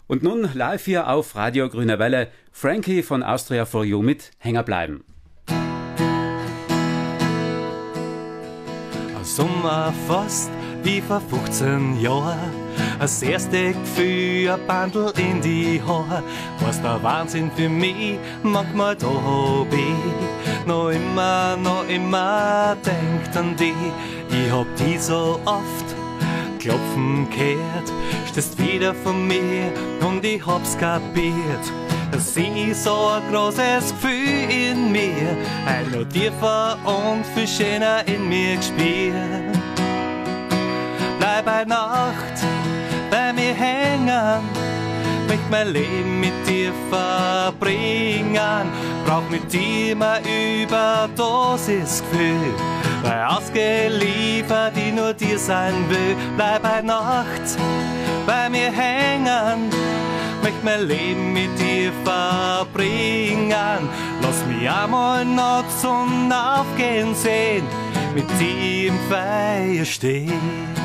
Und nun live hier auf Radio Grüne Welle, Frankie von Austria for You mit Hänger bleiben. Sommer fast wie vor 15 Jahren. Das erste Gefühl, ein Bandel in die Haare. Was der Wahnsinn für mich, manchmal da hab ich noch immer denkt an die. Ich hab die so oft klopfen gehört, stehst wieder von mir und ich hab's kapiert. Dass ich so ein großes Gefühl in mir, ein noch tiefer und viel schöner in mir gespielt. Bleib bei Nacht bei mir hängen, möcht mein Leben mit dir verbringen, brauch mit dir mal Überdosis Gefühl, weil ausgeliefert ich nur dir sein will. Bleib bei Nacht bei mir hängen, möcht mein Leben mit dir verbringen. Lass mich einmal noch zum Aufgehen sehen, mit dir im Feuer stehen.